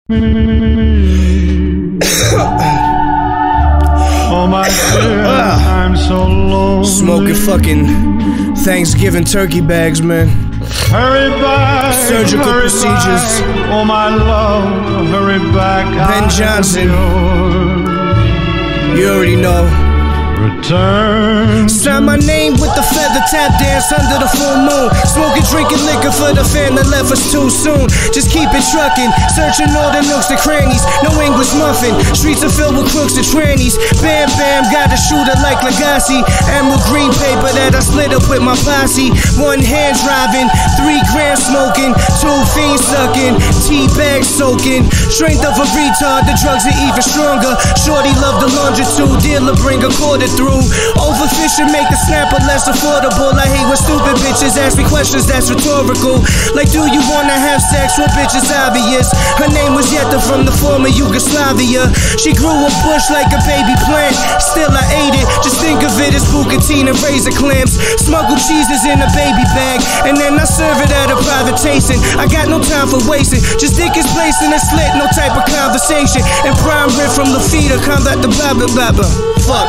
Oh my dear, I'm so lonely. Smoking fucking Thanksgiving turkey bags, man. Hurry back, surgical hurry procedures. Back. Oh my love, hurry back. Ben Johnson. You already know. Return. Sign my name with the feather tap dance under the full moon. Smoking, drinking liquor for the fan that left us too soon. Just keep it truckin', searching all the nooks and crannies. No English muffin, streets are filled with crooks and trannies. Bam bam, got a shooter like Lagassee. Emerald green paper that I split up with my posse. 1 hand driving, 3 grams smoking, 2 fiends sucking, tea-bag soaking. Strength of a retard, the drugs are even stronger. Shorty love the longitude, dealer bring a quarter through. Overfishing make the snapper less affordable. I hate when stupid bitches ask me questions that's rhetorical. Like, do you wanna have sex? Well, bitch, it's obvious. Her name was Yetta from the former Yugoslavia. She grew a bush like a baby plant. Still I ate it, just think of it as bucatine and razor clamps. Smuggle cheeses in a baby bag, and then I serve it at a private tasting. I got no time for wasting, just dick is placed in a slit, no type of conversation. And prime rib from the feeder, combat the blah blah blah blah.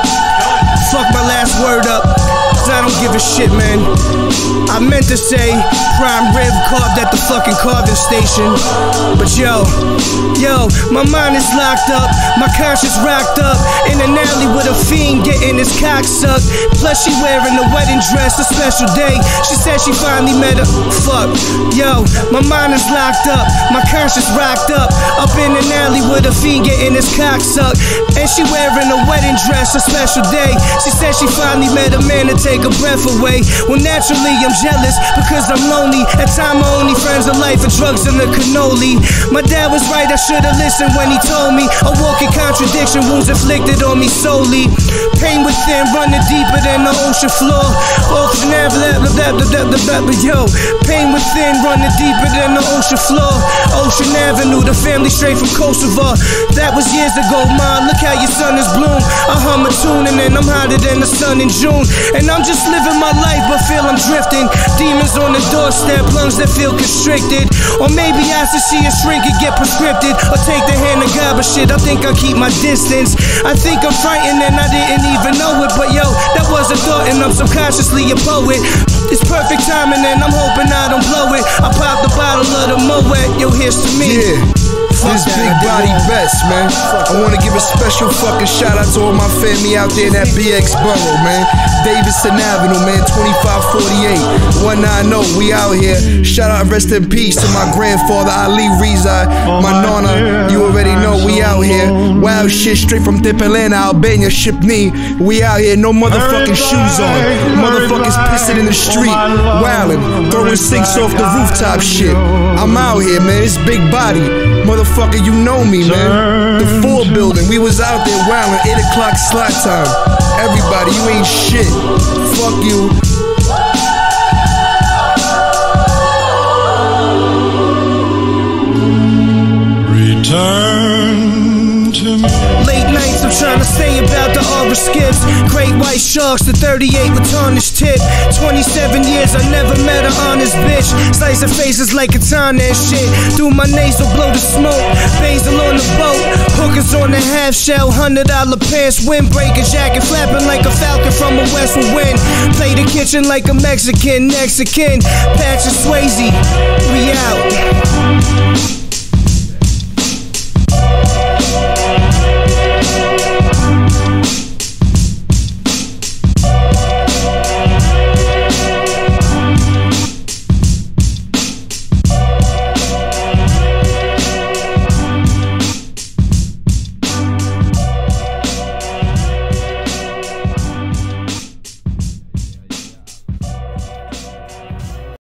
Fuck my last word up, cause I don't give a shit, man. I meant to say prime rib carved at the fucking carving station. But yo, my mind is locked up, my conscience rocked up in an alley with a fiend getting his cock sucked. Plus she wearing a wedding dress, a special day. She said she finally met her. Fuck, yo, my mind is locked up, my conscience rocked up in an alley with a fiend getting his cock sucked. And she wearing a wedding dress, a special day. She said she finally met a man to take her breath away. Well, naturally I'm jealous because I'm lonely. At time my only friends are life and drugs and the cannoli. My dad was right, I should've listened when he told me. A walking contradiction, wounds inflicted on me solely. Pain within running deeper than the ocean floor. Ocean Avenue, yo. Pain within running deeper than the ocean floor. Ocean Avenue, the family straight from Kosovo. That was years ago, ma. Look how your son is bloom. I hum a tune and then I'm hotter than the sun in June. And I'm just living my life but feel I'm drifting. Demons on the doorstep, lungs that feel constricted. Or maybe I should see a shrink and get prescripted. Or take the hand of God, but shit, I think I'll keep my distance. I think I'm frightened and I didn't even know it. But yo, that was a thought and I'm subconsciously a poet. It's perfect timing and I'm hoping I don't blow it. I pop the bottle of the Moet, yo, here's to me. Yeah. This big body best, man. I wanna give a special fucking shout out to all my family out there in that BX borough, man. Davidson Avenue, man, 2548, 190, we out here. Shout out, rest in peace to my grandfather Ali Reza, my nonna, you already know we out here. Wild shit straight from Atlanta, Albania, Shipney. We out here, no motherfucking shoes on. Motherfuckers pissing in the street, wildin', throwing sinks off the rooftop shit. I'm out here, man, it's big body. Motherfucker, you know me, man. The 4 building, we was out there wildin', 8 o'clock slot time. Everybody, you ain't shit. Fuck you. Return to me. Late nights, I'm trying to stay about the aura skips. Great white sharks, the 38 with tarnished tip. 27 years, I never met an honest bitch. Slice her faces like katana and shit. Through my nasal, blow the smoke. Basil on the boat. Hookers on the half shell. $100 pants. Windbreaker jacket flapping like a falcon from a western wind. Play the kitchen like a Mexican. Next of kin. Patrick Swayze. We out.